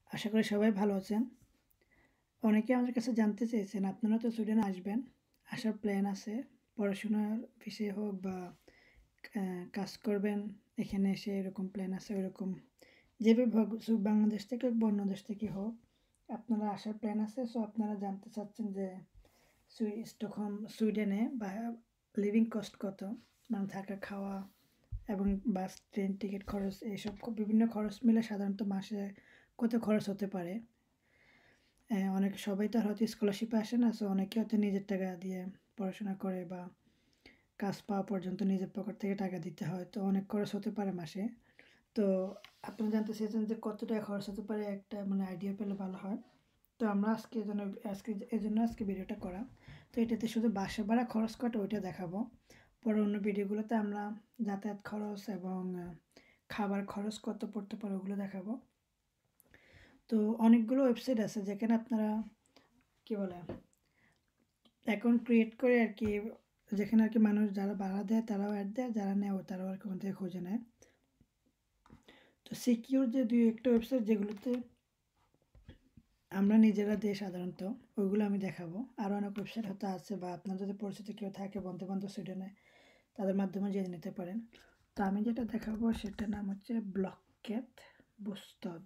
আশা করি সবাই ভালো আছেন। অনেকে আমাদের কাছে জানতে চেয়েছেন, আপনারা তো সুইডেনে আসবেন, আসার প্ল্যান আছে। পড়াশোনার বিষয়ে হোক বা কাজ করবেন, এখানে এসে এরকম প্ল্যান আছে ওইরকম। যেভাবে হোক বাংলাদেশ থেকে হোক বা অন্য দেশ থেকে হোক, আপনারা আসার প্ল্যান আছে। সো আপনারা জানতে চাচ্ছেন যে স্টকহোম সুইডেনে বা লিভিং কস্ট কত, মানে থাকা খাওয়া এবং বাস ট্রেন টিকিট খরচ, এইসব বিভিন্ন খরচ মিলে সাধারণত মাসে কত খরচ হতে পারে। অনেক সবাই তো আর হয়তো স্কলারশিপে আসে না, সো অনেকে হয়তো নিজের টাকা দিয়ে পড়াশোনা করে বা কাজ পাওয়া পর্যন্ত নিজের পকেট থেকে টাকা দিতে হয়, তো অনেক খরচ হতে পারে মাসে। তো আপনি জানতে চেয়েছেন যে কত টাকা খরচ হতে পারে, একটা মানে আইডিয়া পেলে ভালো হয়। তো আমরা আজকে ভিডিওটা করা। তো এটাতে শুধু বাসা ভাড়া খরচ কত ওইটা দেখাবো। পরে অন্য ভিডিওগুলোতে আমরা যাতায়াত খরচ এবং খাবার খরচ কত পড়তে পারে ওগুলো দেখাবো। তো অনেকগুলো ওয়েবসাইট আছে যেখানে আপনারা কি বলে অ্যাকাউন্ট ক্রিয়েট করে আর কি, যেখানে আর কি মানুষ যারা ভাড়া দেয় তারাও অ্যাড দেয়, যারা নেয় তারাও আর কি ওখান থেকে খুঁজে নেয়। তো সিকিউর যে দুই একটা ওয়েবসাইট যেগুলোতে আমরা নিজেরা দিই সাধারণত, ওইগুলো আমি দেখাবো। আরও অনেক ওয়েবসাইট হয়তো আছে, বা আপনার যদি পরিচিত কেউ থাকে বন্ধু বান্ধব সুইডেনে, তাদের মাধ্যমে জেনে নিতে পারেন। তো আমি যেটা দেখাবো সেটার নাম হচ্ছে ব্লকেট বুস্তদ।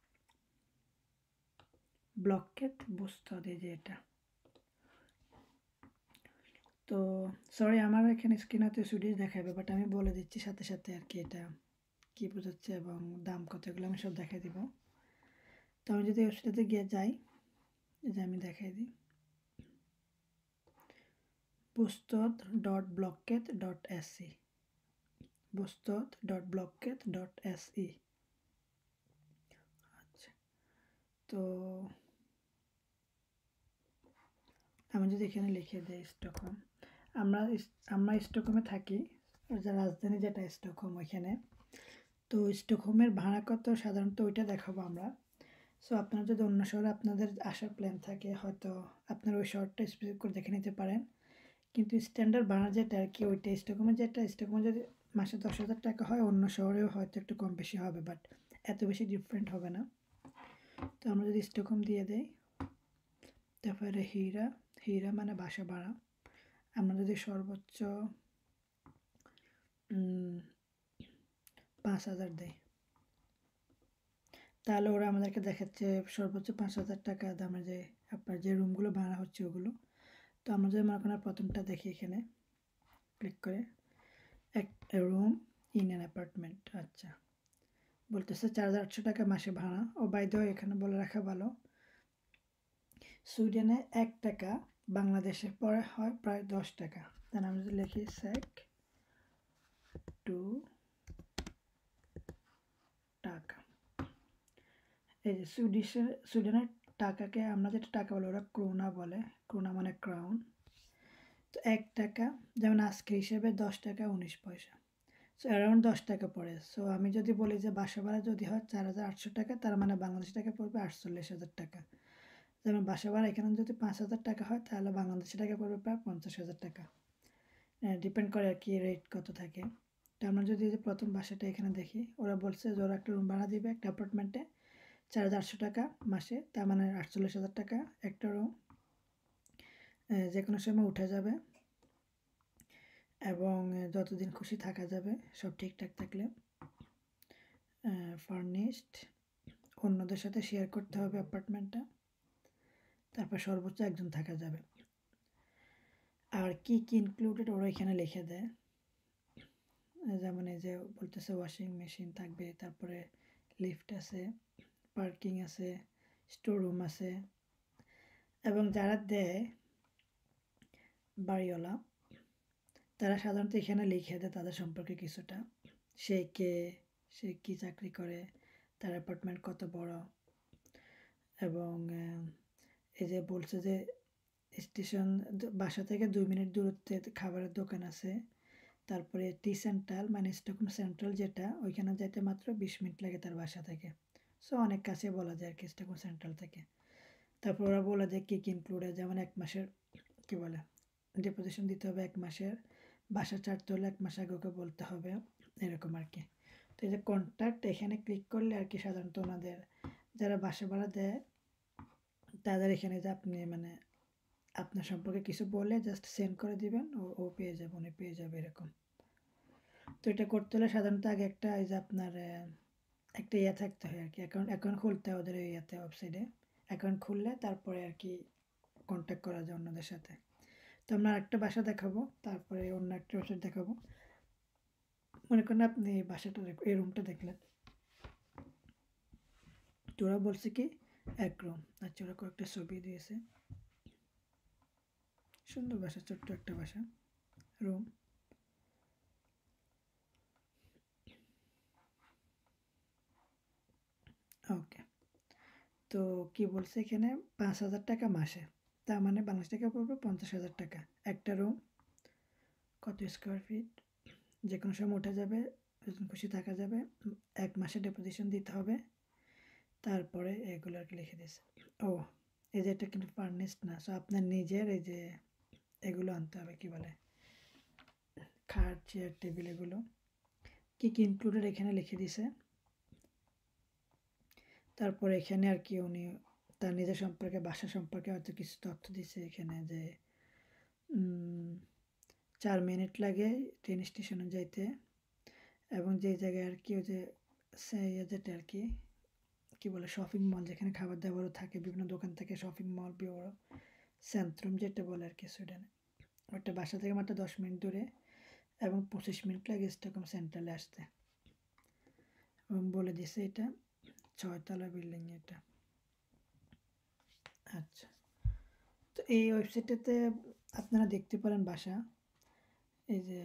ব্লকেট বুস্তদ, এই যে এটা। তো সরি, আমার এখানে স্ক্রিনেতে সুইডিশ দেখাবে, বাট আমি বলে দিচ্ছি সাথে সাথে আর কি এটা কী বোঝাচ্ছে এবং দাম কত, এগুলো আমি সব দেখাই দিব। তো আমি যদি ওয়েবসাইটে গিয়ে যাই, এই যে আমি দেখাই দিই bostad.blocket.se, bostad.blocket.se। আচ্ছা, তো আমি যদি এখানে লিখে দিই স্টকহোম, আমরা আমরা স্টকহোমে থাকি, যে রাজধানী যেটা স্টকহোম ওইখানে। তো স্টকহোমের ভাড়া কত সাধারণত ওইটা দেখাবো আমরা। সো আপনারা যদি অন্য শহরে আপনাদের আসার প্ল্যান থাকে, হয়তো আপনারা ওই শহরটা স্পেসিফিক করে দেখে নিতে পারেন। কিন্তু স্ট্যান্ডার্ড ভাড়া যেটা আর কি, ওইটা স্টকহোমে যদি মাসে 10,000 টাকা হয়, অন্য শহরেও হয়তো একটু কম বেশি হবে, বাট এত বেশি ডিফারেন্ট হবে না। তো আমরা যদি স্টকহোম দিয়ে দেই, তারপরে হীরা মানে বাসা ভাড়া, আমরা যদি সর্বোচ্চ 5,000 দেই, তাহলে ওরা আমাদেরকে দেখাচ্ছে সর্বোচ্চ 5,000 টাকা দামের যে আপনার যে রুমগুলো ভাড়া হচ্ছে ওগুলো। তো আমরা যদি মনে করেন প্রথমটা দেখি, এখানে ক্লিক করে এক রুম ইন অ্যান অ্যাপার্টমেন্ট। আচ্ছা, বলতেছে 4,800 টাকা মাসে ভাড়া। ও বাই দ্য ওয়ে, এখানে বলে রাখা ভালো, সুইডেনে 1 টাকা বাংলাদেশে পরে হয় প্রায় 10 টাকা। দেন আমি যদি লিখি SEK 2 টাকা, এই যে সুইডেনের টাকাকে আমরা যেটা টাকা বলে, ওরা ক্রোনা বলে, ক্রোনা মানে ক্রাউন। তো 1 টাকা যেমন আজকে হিসেবে 10 টাকা 19 পয়সা, সো অ্যারাউন্ড 10 টাকা পড়ে। সো আমি যদি বলি যে বাসা ভাড়া যদি হয় 4,800 টাকা, তার মানে বাংলাদেশ টাকা পড়বে 48,000 টাকা। যেমন বাসা ভাড়া এখানে যদি 5,000 টাকা হয়, তাহলে বাংলাদেশি টাকা পড়বে প্রায় 50,000 টাকা। ডিপেন্ড করে আর কি রেট কত থাকে। তো আমরা যদি যে প্রথম বাসাটা এখানে দেখি, ওরা বলছে যে ওরা একটা রুম ভাড়া দিবে একটা অ্যাপার্টমেন্টে 4,800 টাকা মাসে, তার মানে 48,000 টাকা একটা রুম, যে কোনো সময় উঠে যাবে এবং যতদিন খুশি থাকা যাবে, সব ঠিকঠাক থাকলে। ফার্নিশড, অন্যদের সাথে শেয়ার করতে হবে অ্যাপার্টমেন্টটা, তারপর সর্বোচ্চ একজন থাকা যাবে। আর কি কি ইনক্লুডেড ওরা এখানে লিখে দেয়, যেমন এই যে বলতেছে ওয়াশিং মেশিন থাকবে, তারপরে লিফট আছে, পার্কিং আছে, স্টোর রুম আছে। এবং যারা দেয় বাড়িওয়ালা, তারা সাধারণত এখানে লিখে দেয় তাদের সম্পর্কে কিছুটা, সে কে, সে কী চাকরি করে, তার অ্যাপার্টমেন্ট কত বড়। এবং এই যে বলছে যে স্টেশন বাসা থেকে 2 মিনিট দূরত্বে খাবারের দোকান আছে। তারপরে টি সেন্ট্রাল মানে স্টকহোম সেন্ট্রাল যেটা, ওইখানে যাইতে মাত্র 20 মিনিট লাগে তার বাসা থেকে। সো অনেক কাছে বলা যায় আর কি স্টকহোম সেন্ট্রাল থেকে। তারপর ওরা বলে যে কী কী ইনক্লুডেড, যেমন 1 মাসের কী বলে ডিপোজিশন দিতে হবে, 1 মাসের বাসা ছাড়তে হলে 1 মাস আগে ওকে বলতে হবে, এরকম আর কি। তো এই যে কন্ট্যাক্ট, এখানে ক্লিক করলে আর কি সাধারণত ওনাদের যারা বাসা ভাড়া দেয় তাদের এখানে যে আপনি মানে আপনার সম্পর্কে কিছু বলে জাস্ট সেন্ড করে দিবেন, ও পেয়ে যাবে, উনি পেয়ে যাবে এরকম। তো এটা করতে হলে সাধারণত আগে একটা এই যে আপনার একটা ইয়ে থাকতে হয় আর কি, অ্যাকাউন্ট খুলতে হয় ওদের এই ইয়েতে, ওয়েবসাইটে অ্যাকাউন্ট খুললে তারপরে আর কি কন্ট্যাক্ট করা যায় অন্যদের সাথে। তো আমরা আরেকটা বাসা দেখাবো, তারপরে অন্য একটা ওয়েবসাইট দেখাবো। মনে করেন আপনি এই বাসাটা এই রুমটা দেখলেন, তো ওরা বলছে কি 1 রুম, আচ্ছা ওরা কয়েকটা ছবি দিয়েছে, সুন্দর বাসা, ছোট্ট একটা বাসা রুম। ওকে, তো কি বলছে এখানে 5,000 টাকা মাসে, তার মানে বাংলাদেশ টাকা পড়বে 50,000 টাকা। একটা রুম, কত স্কোয়ার ফিট, যে কোনো সময় উঠা যাবে, যখন খুশি থাকা যাবে, 1 মাসে ডিপোজিশন দিতে হবে। তারপরে এগুলো আর কি লিখে দিয়েছে। ও, এই যে এটা কিন্তু ফার্নিশড না, সো আপনার নিজের এই যে এগুলো আনতে হবে, কি বলে খাট, চেয়ার, টেবিল, এগুলো কি কি ইনক্লুডেড এখানে লিখে দিছে। তারপরে এখানে আর কি উনি তার নিজের সম্পর্কে, বাসা সম্পর্কে হয়তো কিছু তথ্য দিছে এখানে, যে 4 মিনিট লাগে ট্রেন স্টেশনে যাইতে, এবং যে জায়গায় আর কি ওই যে যেটা আর কি কি বলে শপিং মল, যেখানে খাবার দাবারও থাকে, বিভিন্ন দোকান থেকে শপিং মল, বড় সেন্ট্রাম যেটা বলে আর কি সুইডেনে, ওটা বাসা থেকে মাত্র 10 মিনিট দূরে, এবং 25 মিনিট লাগে স্টকহোম সেন্ট্রালে আসতে। এবং বলে দিছে এটা 6 তলা বিল্ডিং এটা। আচ্ছা, তো এই ওয়েবসাইটটাতে আপনারা দেখতে পারেন বাসা, এই যে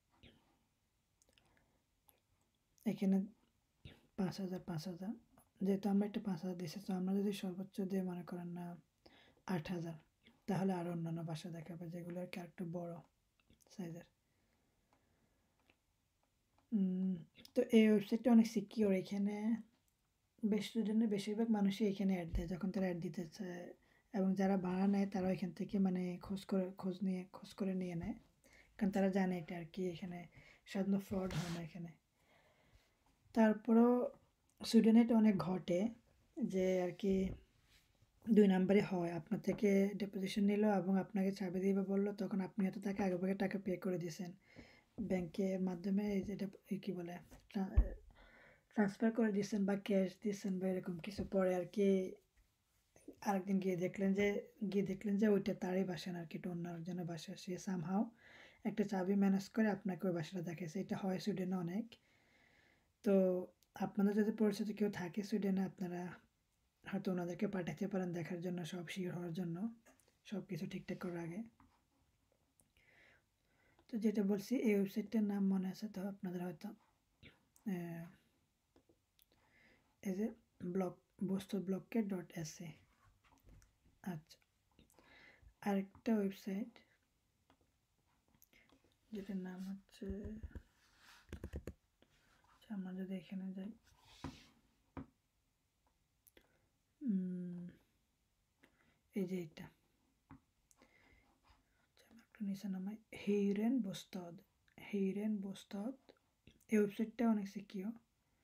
এখানে 5,000 5,000, যেহেতু আমরা একটা 5,000 দিয়েছি, তো আমরা যদি সর্বোচ্চ দিয়ে মনে করেন না 8,000, তাহলে আরও অন্যান্য বাসা দেখাবে যেগুলো আর কি আরেকটু বড় সাইজের। তো এই ওয়েবসাইটটা অনেক সিকিউর, এখানে সুইডেনের বেশিরভাগ মানুষই এখানে অ্যাড দেয় যখন তারা অ্যাড দিতে চায়, এবং যারা ভাড়া নেয় তারাও এখান থেকে মানে খোঁজ করে নিয়ে নেয়, কারণ তারা জানে এটা আর কি এখানে সাধারণত ফ্রড হয় না এখানে। তারপরেও সুইডেনে এটা অনেক ঘটে যে আর কি 2 নাম্বারই হয়, আপনার থেকে ডিপোজিশন নিল এবং আপনাকে চাবি দিবে বললো, তখন আপনি হয়তো তাকে আগেভাগে টাকা পে করে দিয়েছেন ব্যাংকের মাধ্যমে, এই যেটা কি বলে ট্রান্সফার করে দিয়েছেন বা ক্যাশ দিয়েছেন বা এরকম কিছু, পরে আর কি আরেকদিন গিয়ে দেখলেন যে ওইটা তারই বাসা না আর কি, এটা অন্য আরেকজনের বাসা, সে সামহাও একটা চাবি ম্যানেজ করে আপনাকে ওই বাসাটা দেখাইছে। এটা হয় সুইডেনে অনেক। তো আপনাদের যদি পরিচিত কেউ থাকে সুইডেনে, আপনারা হয়তো ওনাদেরকে পাঠাতে পারেন দেখার জন্য, সব শিওর হওয়ার জন্য, সব কিছু ঠিকঠাক করার আগে। তো যেটা বলছি এই ওয়েবসাইটটার নাম মনে আছে তো আপনাদের হয়তো, এই যে bostoblocke.se। আচ্ছা, আরেকটা ওয়েবসাইট যেটার নাম হচ্ছে, আমরা যদি এখানে যাই, এই যে এটা একটু নিচে নামাই, হেইরেন বোস্তাদ। এই ওয়েবসাইটটা অনেক সিকিউর,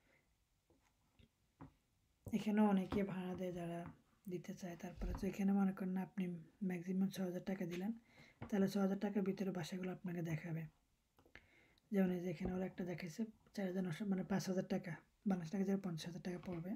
এখানেও অনেকে ভাড়া দেয় যারা দিতে চায়। তারপরে তো এখানে মনে করেন না আপনি ম্যাক্সিমাম 6,000 টাকা দিলেন, তাহলে 6,000 টাকার ভিতরে বাসাগুলো আপনাকে দেখাবে। যেমন এই যে এখানে ওরা একটা দেখাইছে 4,900, মানে 5,000 টাকা, বাংলাদেশ টাকা যাবে 50,000 টাকা পড়বে,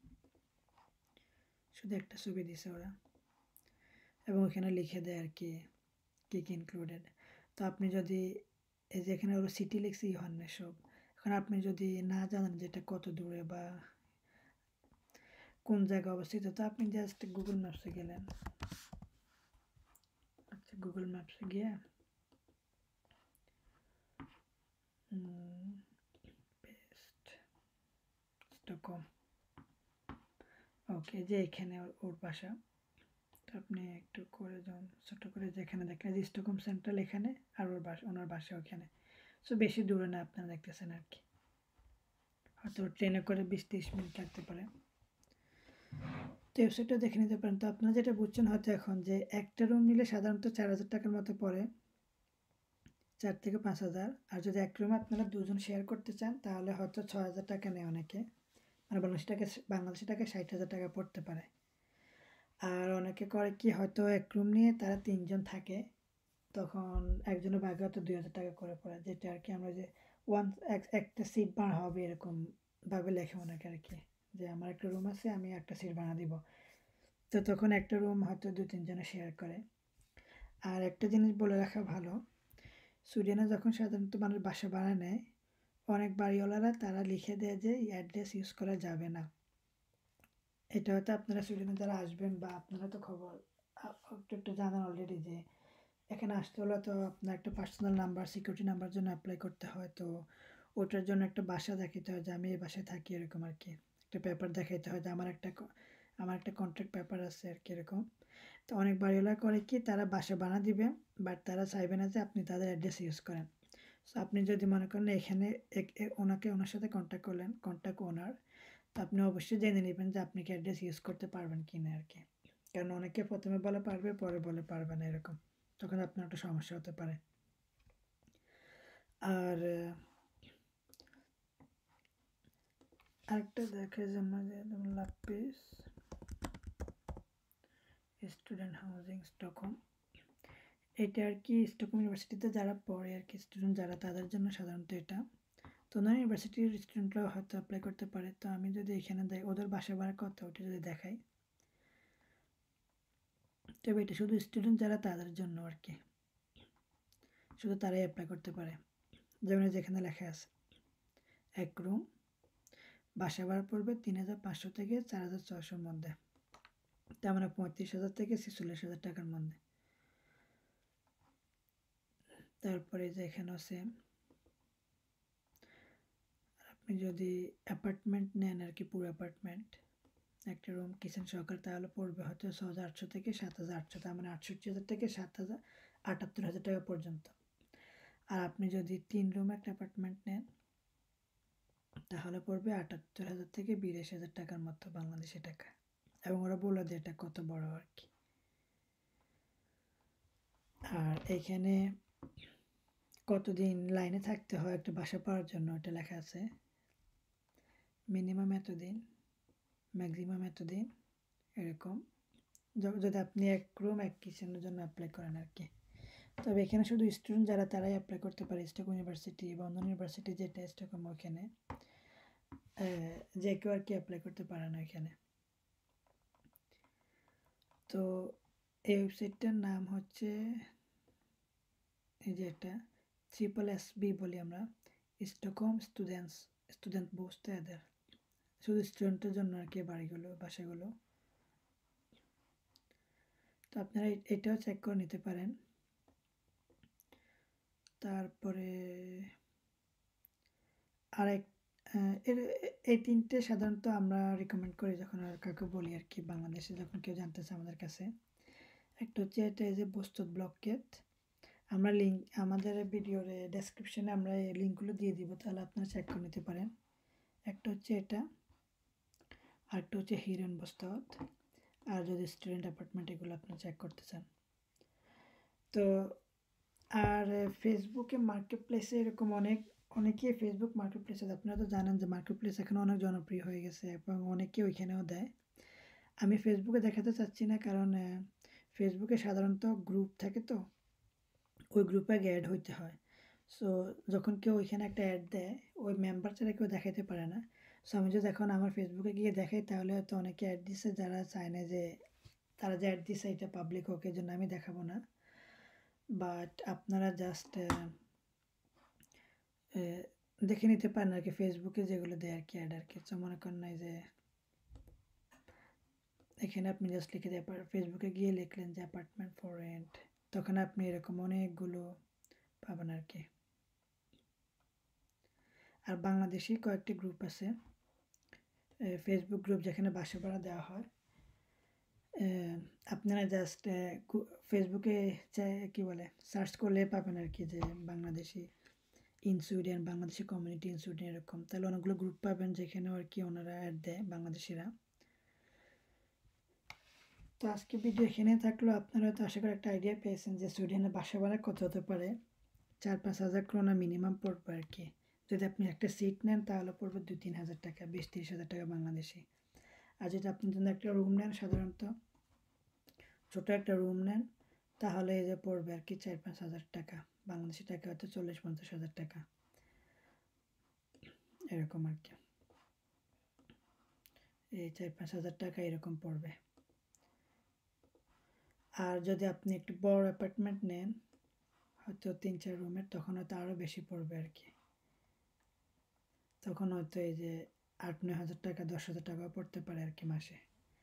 শুধু একটা ছবি দিছে ওরা, এবং ওখানে লিখে দেয় আর কি কী কী ইনক্লুডেড। তো আপনি যদি এই যে এখানে ওরা সিটি লিখছে ইহান্নে সব, এখন আপনি যদি না জানেন যে এটা কত দূরে বা কোন জায়গায় অবস্থিত, তো আপনি জাস্ট গুগল ম্যাপসে গেলেন। আচ্ছা, গুগল ম্যাপসে গিয়ে পেস্ট স্টকহোম, ওকে, যে এখানে ওর বাসা, তো আপনি একটু করে যান ছোটো করে, যেখানে দেখেন যে স্টকহোম সেন্ট্রাল এখানে, আর ওনার বাসা ওখানে, সো বেশি দূরে না আপনারা দেখতেছেন আর কি, হয়তো ট্রেনে করে 20-30 মিনিট লাগতে পারে। তো ওয়েবসাইটটা দেখে নিতে পারেন। তো আপনারা যেটা বুঝছেন হয়তো এখন, যে একটা রুম নিলে সাধারণত 4,000 টাকার মতো পড়ে, 4 থেকে 5,000, আর যদি এক রুমে আপনারা দুজন শেয়ার করতে চান তাহলে হয়তো 6,000 টাকা নেয় অনেকে, মানে বাংলাদেশি টাকা 60,000 টাকা পড়তে পারে। আর অনেকে করে কি হয়তো এক রুম নিয়ে তারা 3 জন থাকে, তখন একজনের ভাগে হয়তো 2,000 টাকা করে পড়ে, যেটা আর কি আমরা যে একটা সিট ভাড়া হবে এরকম ভাবে লেখে অনেকে আর কি, যে আমার একটা রুম আছে আমি একটা সিট ভাড়া দিব। তো তখন একটা রুম হয়তো 2-3 জনে শেয়ার করে। আর একটা জিনিস বলে রাখা ভালো, সুইডেনে যখন সাধারণত মানুষ বাসা ভাড়া নেয়, অনেক বাড়িওয়ালারা তারা লিখে দেয় যে এই অ্যাড্রেস ইউজ করা যাবে না। এটা হয়তো আপনারা সুইডেনে যারা আসবেন বা আপনারা তো খবর একটু জানেন অলরেডি, যে এখানে আসতে হলে তো আপনার একটা পার্সোনাল নাম্বার, সিকিউরিটি নাম্বার জন্য অ্যাপ্লাই করতে হয়। তো ওটার জন্য একটা বাসা দেখাতে হয় যে আমি এই বাসায় থাকি এরকম আর কি, একটা পেপার দেখাইতে হয় যে আমার একটা কন্ট্রাক্ট পেপার আছে আর কি এরকম। তো অনেক বাড়িওয়ালা করে কি তারা বাসা বানা দিবে, বাট তারা চাইবে না যে আপনি তাদের অ্যাড্রেস ইউজ করেন। সো আপনি যদি মনে করেন এখানে ওনার সাথে কন্ট্যাক্ট করলেন, কন্ট্যাক্ট ওনার, তো আপনি অবশ্যই জেনে নেবেন যে আপনি কি অ্যাড্রেস ইউজ করতে পারবেন কি না আর কি। কারণ অনেকে প্রথমে বলে পারবে, পরে বলে পারবে না এরকম, তখন আপনার একটা সমস্যা হতে পারে। আর আরেকটা দেখে যেমন লাপিস স্টুডেন্ট হাউজিং স্টকহোম, এটা আর কি স্টকহোম ইউনিভার্সিটিতে যারা পড়ে আর কি, স্টুডেন্ট যারা, তাদের জন্য সাধারণত এটা। তো ওনার ইউনিভার্সিটির স্টুডেন্টরাও হয়তো অ্যাপ্লাই করতে পারে। তো আমি যদি এখানে ওদের বাসা ভাড়া কত ওটা যদি দেখাই, তবে এটা শুধু স্টুডেন্ট যারা তাদের জন্য আর কি, শুধু তারাই অ্যাপ্লাই করতে পারে। যেমন যেখানে লেখা আছে এক রুম, বাসা ভাড়া পড়বে 3,500 থেকে 4,600-র মধ্যে, তার মানে 35,000 থেকে 46,000 টাকার মধ্যে। তারপরে যে এখানে আছে আপনি যদি অ্যাপার্টমেন্ট নেন আর কি, পুরো অ্যাপার্টমেন্ট একটা রুম কিচেন সহকারে, তাহলে পড়বে হয়তো 6,800 থেকে 7,800, তার মানে 68,000 থেকে 78,000 টাকা পর্যন্ত। আর আপনি যদি 3 রুম একটা অ্যাপার্টমেন্ট নেন, তাহলে পড়বে 78,000 থেকে 82,000 টাকার মতো বাংলাদেশি টাকা। এবং ওরা বলে দেয় এটা কত বড় আর কি। আর এইখানে কতদিন লাইনে থাকতে হয় একটা বাসা পাওয়ার জন্য এটা লেখা আছে, মিনিমাম এতদিন, ম্যাক্সিমাম এতদিন এরকম, যদি আপনি এক রুম এক কিচেনের জন্য অ্যাপ্লাই করেন আর কি। তবে এখানে শুধু স্টুডেন্ট যারা তারাই অ্যাপ্লাই করতে পারে, স্টকহোম ইউনিভার্সিটি, বন্ধন ইউনিভার্সিটি যেটা স্টকহোম, ওখানে যে কেউ আর কি অ্যাপ্লাই করতে পারে না এখানে। তো এই ওয়েবসাইটটার নাম হচ্ছে, এই যে এটা SSSB বলি আমরা, স্টকহোম স্টুডেন্ট বোস্টেদের, শুধু স্টুডেন্টের জন্য আর কি বাসাগুলো। তো আপনারা এটাও চেক করে নিতে পারেন। তারপরে আরেক এই তিনটে সাধারণত আমরা রেকমেন্ড করি যখন আর কাউকে বলি আর কি, বাংলাদেশে যখন কেউ জানতে চায় আমাদের কাছে। একটা হচ্ছে এটা, এই যে বস্তুত ব্লকেট, আমরা লিঙ্ক আমাদের ভিডিওর ডেসক্রিপশনে আমরা এই লিঙ্কগুলো দিয়ে দিব, তাহলে আপনারা চেক করে নিতে পারেন। একটা হচ্ছে এটা, আরেকটা হচ্ছে হিরেন বস্তাত, আর যদি স্টুডেন্ট অ্যাপার্টমেন্ট এগুলো আপনারা চেক করতে চান। তো আর ফেসবুকে মার্কেট প্লেসে এরকম অনেকেই ফেসবুক মার্কেট প্লেসে, আপনারা তো জানেন যে মার্কেট প্লেস এখন অনেক জনপ্রিয় হয়ে গেছে এবং অনেকে ওইখানেও দেয়। আমি ফেসবুকে দেখাতে চাচ্ছি না, কারণ ফেসবুকে সাধারণত গ্রুপ থাকে, তো ওই গ্রুপে আগে অ্যাড হইতে হয়। সো যখন কেউ ওইখানে একটা অ্যাড দেয়, ওই মেম্বার ছাড়া কেউ দেখাইতে পারে না। সো আমি যদি এখন আমার ফেসবুকে গিয়ে দেখাই, তাহলে হয়তো অনেকে অ্যাড দিচ্ছে যারা চায় না যে তারা যে অ্যাড দিচ্ছে এটা পাবলিক হোক, এই জন্য আমি দেখাবো না। বাট আপনারা জাস্ট দেখে নিতে পারেন আর কি, ফেসবুকে যেগুলো দেয় আর কি অ্যাড আর কি। তো মনে করেন নাই যে এখানে আপনি জাস্ট লিখে দিয়ে ফেসবুকে গিয়ে লিখলেন যে অ্যাপার্টমেন্ট ফর রেন্ট, তখন আপনি এরকম অনেকগুলো পাবেন আর কি। আর বাংলাদেশি কয়েকটি গ্রুপ আছে, ফেসবুক গ্রুপ যেখানে বাসা ভাড়া দেওয়া হয়। আপনারা জাস্ট ফেসবুকে কি বলে সার্চ করলে পাবেন আর কি, যে Bangladeshi in Sweden, Bangladeshi community in Sweden এরকম, তাহলে অনেকগুলো গ্রুপ পাবেন যেখানে আর কি ওনারা অ্যাড দেয় বাংলাদেশিরা। তো আজকে ভিডিও এখানে থাকলো, আপনারা হয়তো আশা করি একটা আইডিয়া পেয়েছেন যে সুইডেনে বাসা ভাড়া কত হতে পারে। 4-5 হাজার ক্রোনা মিনিমাম পড়বে আর কি, যদি আপনি একটা সিট নেন তাহলে পড়বে 2-3 হাজার টাকা, 20-30 হাজার টাকা বাংলাদেশি। আর যদি আপনি যদি একটা রুম নেন, সাধারণত ছোট একটা রুম নেন, তাহলে এই যে পড়বে আর কি 4-5 হাজার টাকা, বাংলাদেশি টাকা হয়তো 40-50 হাজার টাকা, এরকম আর কি। এই 4-5 হাজার টাকা এরকম পড়বে। আর যদি আপনি একটু বড় অ্যাপার্টমেন্ট নেন, হয়তো 3-4 রুমের, তখন হয়তো আরও বেশি পড়বে আর কি। তখন হয়তো এই যে 8-9 হাজার টাকা, 10 হাজার টাকাও পড়তে পারে আর কি মাসে।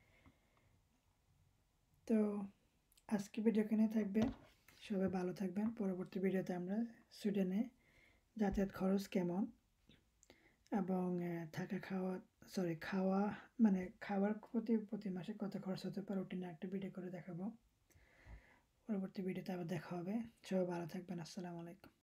তো আজকে ভিডিও এখানে থাকবে, সবাই ভালো থাকবেন। পরবর্তী ভিডিওতে আমরা সুইডেনে যাতায়াত খরচ কেমন এবং থাকা খাওয়া খাওয়া মানে খাবার প্রতি মাসে কত খরচ হতে পারে ওটা নিয়ে একটা ভিডিও করে দেখাবো। পরবর্তী ভিডিওতে আবার দেখা হবে। সবাই ভালো থাকবেন। আসসালামু আলাইকুম।